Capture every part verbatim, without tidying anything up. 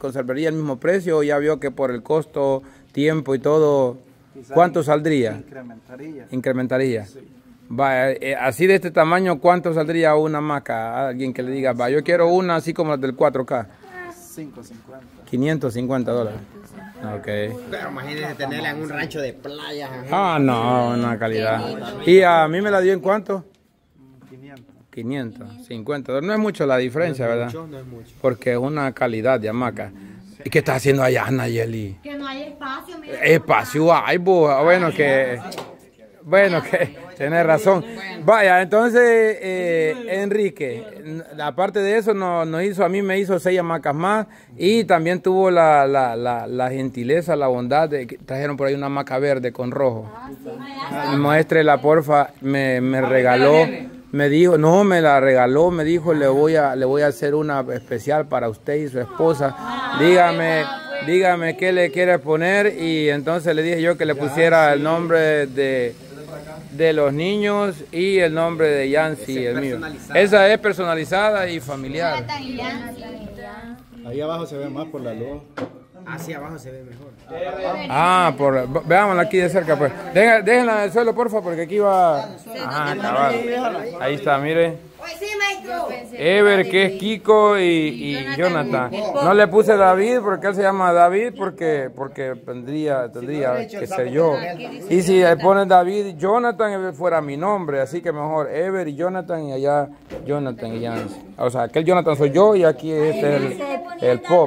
conservaría el mismo precio o ya vio que por el costo, tiempo y todo, quizás ¿cuánto saldría? Incrementaría. Incrementaría. Sí. Va, eh, así de este tamaño, ¿cuánto saldría una hamaca? A alguien que le diga, va, yo quiero una así como la del cuatro K. quinientos cincuenta. quinientos cincuenta dólares. Ok. Pero imagínese tenerla en un rancho de playas. Ah, no, una calidad. ¿Y a mí me la dio en cuánto? quinientos. quinientos cincuenta. No es mucho la diferencia, no es ¿verdad? Mucho, no es mucho. Porque es una calidad de hamaca. ¿Y qué está haciendo allá, Nayeli? Que no hay espacio, mira. Espacio hay, buja. Bueno, que... Bueno, que tenés razón. Vaya, entonces, eh, Enrique, aparte de eso, nos, nos hizo, a mí me hizo seis hamacas más y también tuvo la, la, la, la gentileza, la bondad de que trajeron por ahí una hamaca verde con rojo. Muéstrela, porfa, me, me regaló, me dijo, no, me la regaló, me dijo, le voy a, le voy a hacer una especial para usted y su esposa. Dígame, dígame qué le quiere poner y entonces le dije yo que le pusiera el nombre de... de los niños y el nombre de Yancy, el mío. Esa es personalizada y familiar. Ahí abajo se ve más por la luz. Hacia abajo se ve mejor. Ah, por, veámosla aquí de cerca, pues. Déjenla, déjenla en el suelo, porfa, porque aquí va... Ah, cabal. Ahí está, mire. Ever, que es Kiko y, y Jonathan. No le puse David porque él se llama David porque porque tendría, tendría que ser yo. Y si le ponen David, Jonathan fuera mi nombre, así que mejor Ever y Jonathan y allá Jonathan y Yancy. O sea, aquel Jonathan soy yo y aquí este es el, el pop.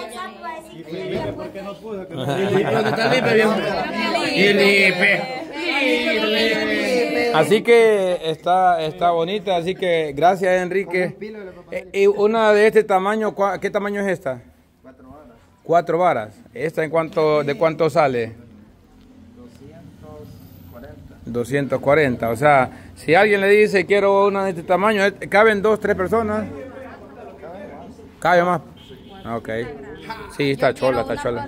Así que está, está bonita, así que gracias Enrique. Eh, y una de este tamaño, ¿qué tamaño es esta? Cuatro varas. Cuatro varas. ¿Esta en cuánto, de cuánto sale? doscientos cuarenta. doscientos cuarenta, o sea, si alguien le dice quiero una de este tamaño, ¿caben dos, tres personas? ¿Cabe más? Ok. Sí, está chola, está chola.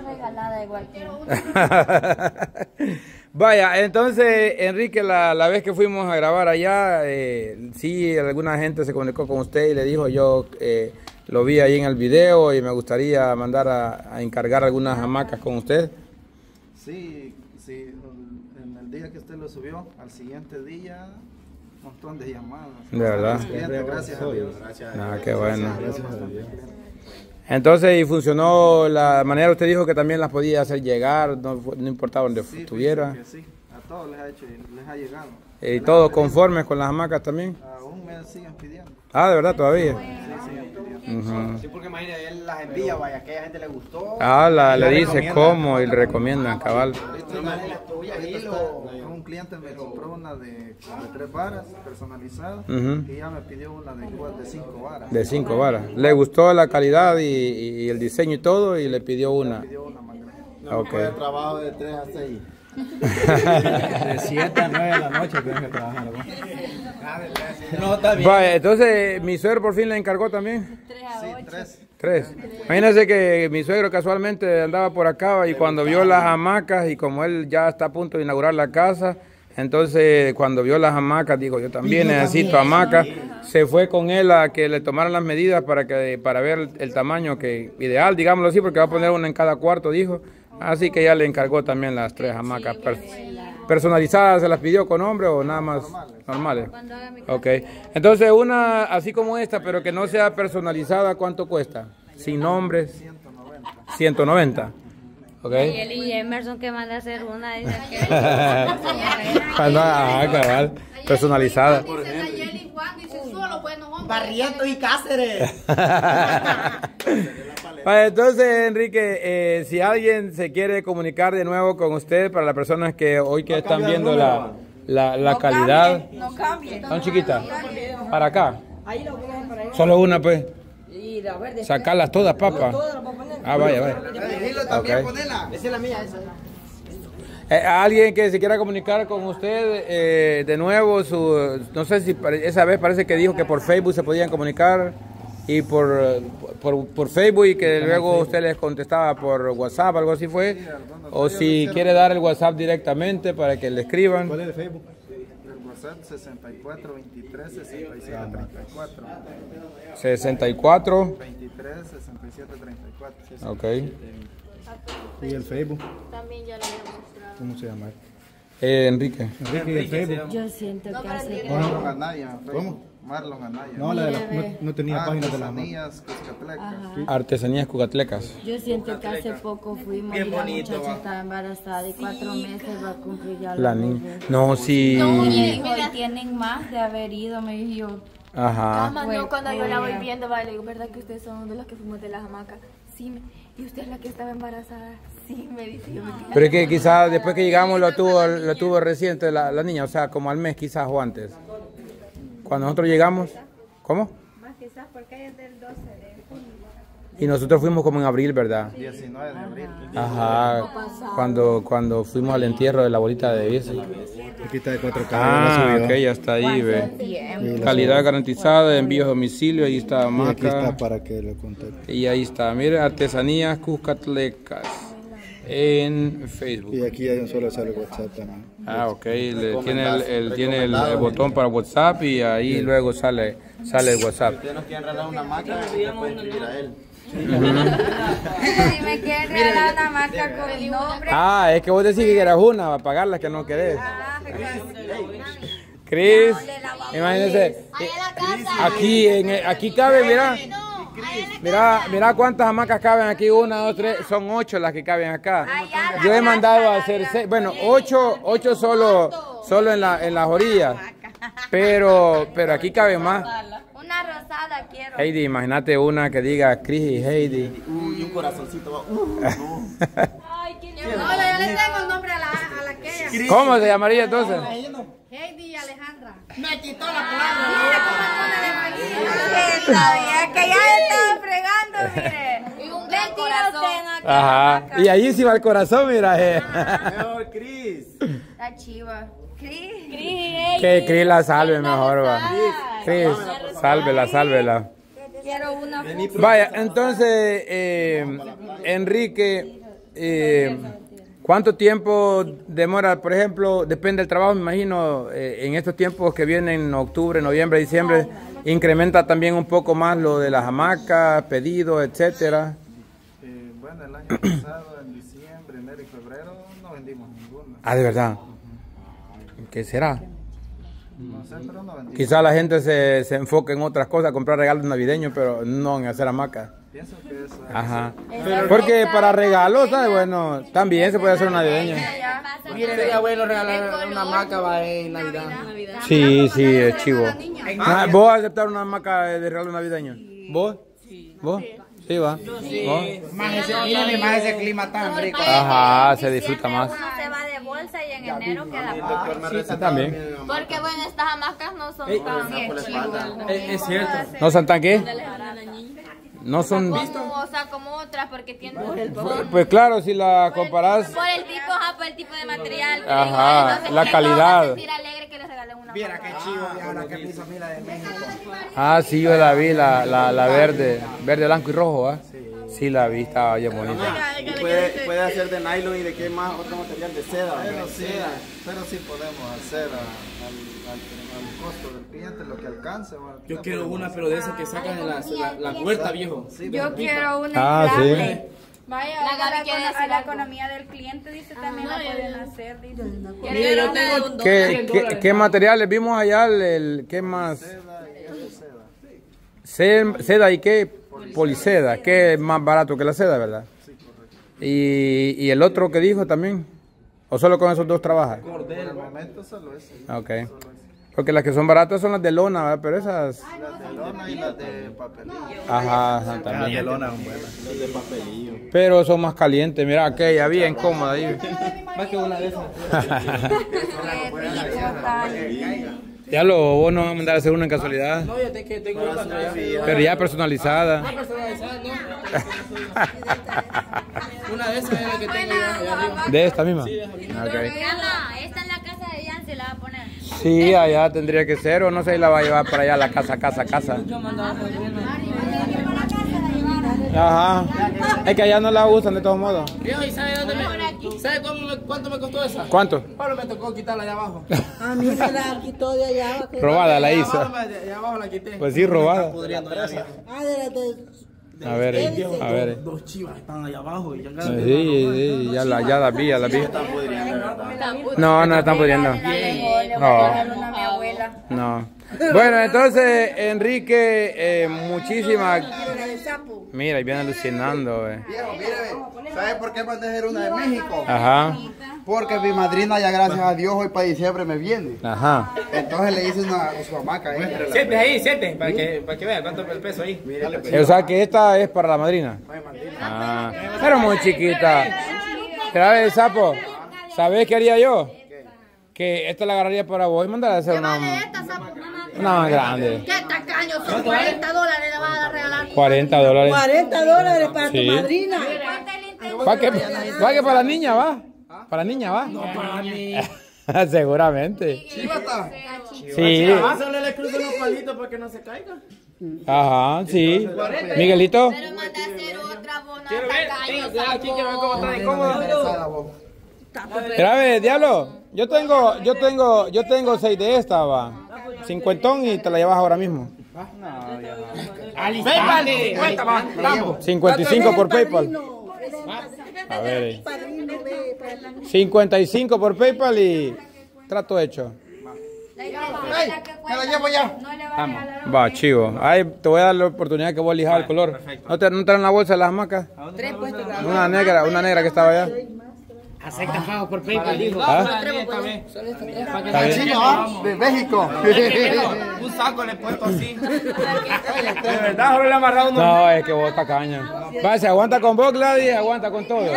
Vaya, entonces, Enrique, la, la vez que fuimos a grabar allá, eh, sí, alguna gente se comunicó con usted y le dijo, yo eh, lo vi ahí en el video y me gustaría mandar a, a encargar algunas hamacas con usted. Sí, sí, en el día que usted lo subió, al siguiente día, un montón de llamadas. De verdad. Clientes, gracias a Dios. Ah, qué bueno. Entonces, y funcionó la manera, usted dijo que también las podía hacer llegar, no, no importaba donde sí, estuviera. Sí, a todos les ha hecho, les ha llegado. ¿Y todos conformes con las hamacas también? Aún me siguen pidiendo. Ah, ¿de verdad todavía? Sí, siguen pidiendo. Uh-huh. Sí, porque imagínate, él las envía, vaya, a aquella gente le gustó. Ah, la, le dice cómo y le recomiendan, cabal. Un cliente me compró una de, de tres varas personalizada Uh-huh. y ya me pidió una de, de cinco varas. De cinco varas. Le gustó la calidad y, y el diseño y todo y le pidió una. Me pidió una más grande. No, Ok. okay. Trabajo de tres a seis. De siete a nueve de la noche tengo que trabajar. No, está bien. Vaya, entonces mi suegro por fin le encargó también. Sí, tres. Tres. Imagínense que mi suegro casualmente andaba por acá y cuando vio las hamacas y como él ya está a punto de inaugurar la casa, entonces cuando vio las hamacas dijo yo también necesito hamacas. Se fue con él a que le tomaran las medidas para que para ver el, el tamaño que ideal, digámoslo así, porque va a poner una en cada cuarto, dijo. Así que ya le encargó también las tres hamacas per, personalizadas. ¿Se las pidió con nombre o nada más normales? Ok. Entonces una así como esta, pero que no sea personalizada, ¿cuánto cuesta? Sin nombres. ciento noventa. Ok. Y él y Emerson que manda a hacer una. Dice que... Ah, cabal. Personalizada. Barrientos y Cáceres. Entonces, Enrique, eh, si alguien se quiere comunicar de nuevo con usted, para las personas que hoy que están viendo la, la, la no calidad. Cambie, no cambie. ¿Son chiquitas? Para acá. Ahí lo ponen para allá. Solo una, pues. Y la verde. Sacarlas todas, papá. Todas las voy a poner. Ah, vaya, vaya. También Ok. ponela. Esa es la mía, esa. Eh, alguien que se quiera comunicar con usted eh, de nuevo, su, no sé si pare- esa vez parece que dijo que por Facebook se podían comunicar y por, por, por Facebook y que luego usted les contestaba por WhatsApp, algo así fue, o si quiere dar el WhatsApp directamente para que le escriban. ¿Cuál es el Facebook? El WhatsApp sesenta y cuatro veintitrés sesenta y siete treinta y cuatro. sesenta y cuatro. veintitrés sesenta y siete treinta y cuatro. Ok. ¿Y el Facebook? También ya lo había mostrado. ¿Cómo se llama? Eh, Enrique. Enrique, ¿y el Facebook? Yo siento que hace Marlon Anaya. ¿Cómo? Marlon Anaya. No, la de la- no, no tenía páginas de las marcas. Artesanías Cuscatlecas. Artesanías Cucatlecas. Yo siento que hace poco fuimos y la muchacha estaba embarazada y cuatro meses va a cumplir ya La la niña. bebé. No, sí. No, y dijo, y tienen más de haber ido, me dijo. Ajá. Mamá, no, cuando yo Pues, la voy oiga. viendo, vale, digo, ¿verdad que ustedes son de los que fuimos de las hamacas? Sí, me- y usted es la que estaba embarazada. Sí, me dice. Yo me quedé- Pero es que quizás después que llegamos lo tuvo, lo tuvo reciente la, la niña, o sea, como al mes quizás o antes. Cuando nosotros llegamos, ¿cómo? Más quizás porque es del doce de junio. Y nosotros fuimos como en abril, ¿verdad? diecinueve de abril. Ajá, cuando, cuando fuimos al entierro de la abuelita de Bici. Aquí está de cuatro K. Ah, la ok, subió. ya está ahí, ve. Y la Calidad garantizada, envío a domicilio, ahí está subió. Y aquí está Maca. para que lo contacte. Y ahí está, mire, Artesanías Cuscatlecas en Facebook. Y aquí hay un solo sale WhatsApp también. Ah, ok, le, tiene, el, el- tiene el, el botón para WhatsApp y ahí luego sale, sale el WhatsApp. Ustedes nos quieren regalar una máquina, le pueden escribir a él. Si me quieren regalar una marca con mi nombre. Ah, es que vos decís que eras una, para pagarla que no querés. Cris, imagínense, aquí, en, el- aquí cabe, mira, mira, mira cuántas hamacas caben aquí, una, dos, tres, son ocho las que caben acá. Yo he mandado a hacer seis, bueno, ocho, ocho solo, solo en, la, en las orillas, pero, pero aquí caben más. Una rosada quiero. Heidi, imagínate una que diga Cris y Heidi. Uy, un corazoncito va. Uh, no. Ay, qué lindo. No, ya le tengo el nombre a la, a la que ella. ¿Cómo se llamaría entonces? Heidi y Alejandra. Me quitó la palabra. Está bien, que ya estaba fregando, mire. Y un gran corazón. Ajá, y ahí sí va el corazón, mira. eh. Mejor, Cris. La chiva. Cris. Que Cris la salve mejor, va. Cris, sálvela, sálvela. Quiero una. Vaya, entonces, eh, Enrique, eh, ¿cuánto tiempo demora, por ejemplo, depende del trabajo, me imagino, eh, en estos tiempos que vienen, octubre, noviembre, diciembre, incrementa también un poco más lo de las hamacas, pedidos, etcétera? Eh, bueno, el año pasado, en diciembre, enero y febrero, no vendimos ninguna. Ah, ¿de verdad? ¿Qué será? No sé, pero no vendimos. Quizá la gente se, se enfoque en otras cosas, comprar regalos navideños, pero no en hacer hamacas. Pienso que eso es. Ajá. Porque para regalos, ¿sabes? Bueno, también se puede hacer un navideño. Miren, sería bueno regalar una hamaca va en Navidad. Sí, sí, es chivo. Ah, ¿vos vas a aceptar una hamaca de regalo navideño? ¿Vos? ¿Vos? Sí, va. ¿Vos? Más ese, miren, más ese clima tan rico. Ajá, se disfruta más. Uno se va de bolsa y en enero queda El poco. doctor me recetó también. mi mamá. Porque bueno, estas hamacas no son tan... Por la espalda. Es cierto. ¿No son tan qué? No son... Como, o sea, como otras, porque tienen... Son Pues claro, si la comparás... por el tipo, ajá, por el tipo de material. pero Ajá, igual, entonces, la que calidad. todos se sentir alegre que les regalen una Viera hamaca. qué chivo, viejo, la que piso, mira, de México. Ah, sí, yo la vi, la, la, la verde, verde, blanco y rojo, ¿ah? Sí, la vi, estaba bien bonita. Y puede, puede hacer de nylon y de qué más, otro material de seda. Pero de sí, seda. pero sí podemos hacer a- al, al, al costo del cliente lo que alcance. ¿va? Yo quiero una, pero de esas que sacan en la, la, la puerta, viejo. Sí, Yo pero- quiero una Ah, inflable. sí. Vaya, La a Gaby la, quiere econo- decir a la algo. economía del cliente, dice, también la pueden hacer, dice. Mire, yo tengo ¿Qué, qué, qué materiales vimos allá? El, el- ¿Qué más? Seda y es seda. Se- Seda y qué? Poliseda, que es más barato que la seda, ¿verdad? Y, y el otro que dijo también. ¿O solo con esos dos trabajas? Por el momento solo es Ok. Porque las que son baratas son las de lona, ¿verdad? Pero esas... las de lona y las de papelillo. Ajá, ajá, Las también. de lona son buenas. Pero son más calientes. Mira aquella, bien cómoda ahí. más que una de esas. Ya lo, vos no vas a mandar a hacer una en casualidad. No, yo tengo, tengo otra allá. Pero ya personalizada. Personalizada, no. Una de esas es la que tengo ya, allá arriba. ¿De esta misma? Ok. Diana, esta es la casa de Yancy, la va a poner. Sí, allá tendría que ser, o no sé si la va a llevar para allá a la casa, casa, casa. Yo mandaba a hacer una. Ajá. Es que allá no la usan de todos modos. Viejo, ¿y sabe dónde me... ¿Sabe cuánto me, cuánto me costó esa? ¿Cuánto? Pablo me tocó quitarla allá abajo. A mí me la quitó de allá. Robada la hizo. Abajo, me- de allá abajo la quité. Pues sí, robada. Pudriendo ya, viejo. Ah, de la de... A ver, eh, a ver. eh. Dos chivas están allá abajo y ya Sí, sí, ya la, ya la vi, ya la vi. No, no están pudiendo. No, no. Bueno, entonces, Enrique, eh, muchísimas... Mira, y viene alucinando, eh. Viejo, mire, ¿sabe por qué mandé a hacer una de México? Ajá, Porque mi madrina ya gracias a Dios hoy para diciembre me viene. ajá. Entonces le hice una su hamaca ahí. Siete ahí, siete, para que, para que vea cuánto es el peso ahí. O sea que esta es para la madrina. Ah, pero muy chiquita. ¿Sabes, sapo? ¿Sabes qué haría yo? Que esta la agarraría para vos y mandar a hacer una, una más grande. ¿Qué tacaño? Son cuarenta dólares le vas a regalar. cuarenta dólares. cuarenta dólares para Sí. tu madrina. ¿Para qué? ¿Para qué? ¿Para la niña va? ¿Para la niña va? No, para mí. Seguramente. Sí. Pásale, le cruzo los palitos para que no se caiga. Ajá, sí. Miguelito. Pero manda a hacer otra bona. Quiero ver, tenga cuidado aquí, quiero ver cómo está de cómodo. Mira, a ver, diablo. Yo tengo, yo tengo, yo tengo seis de esta, va. Cincuentón y te la llevas ahora mismo. PayPal, cuenta más, vamos. cincuenta y cinco por PayPal. A ver. eh. cincuenta y cinco por PayPal y trato hecho. Me la llevo ya. Vamos. Va, chivo. Ahí te voy a dar la oportunidad que vos elijas el color. ¿No te, no te dan la bolsa de las hamacas? Una negra, una negra que estaba allá. Acepta pago por PayPal, dijo. ¿Ah? Está bien. Está bien. Chino, ¿ah? De México. Un saco le he puesto así. De verdad, solo le he amarrado uno. No, es que vos está caña. Va, se aguanta con vos, Gladys, aguanta con todo.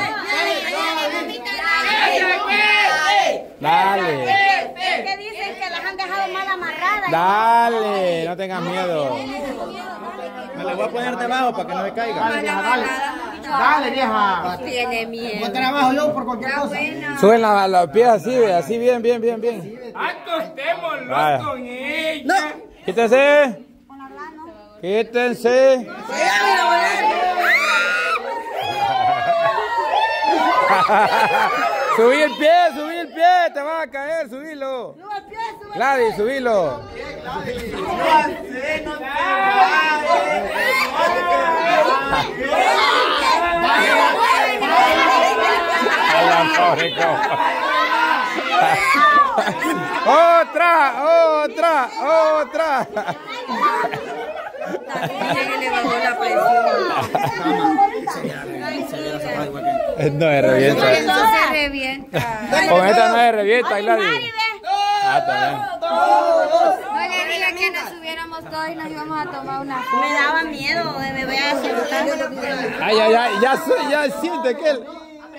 Dale. Es que dicen que las han dejado mal amarradas. Dale, no tengas miedo. Me la voy a poner debajo para que no me caiga. Dale, vieja, dale. Dale, vieja. Tiene miedo. Ponte abajo yo por cualquier cosa. Suben la- los pies así, así bien, bien, bien, bien. Acostémonos Vaya. con ella. Quítense. Quítense. Subí el pie, subí el pie, te vas a caer, subilo. Gladys, subilo. Otra, otra, otra. No es revienta. Entonces revienta. Con esta no es revienta, Gladys. Ah, también. No le dije que nos subiéramos todos y nos íbamos a tomar una foto. Me daba miedo, me voy a asustar. Ay, ay, ay, ya, su- ya siente que él.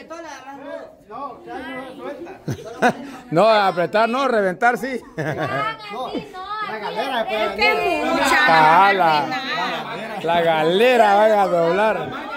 No, apretar no, reventar sí. Es que mucha. Ah, la, la galera vaya a doblar.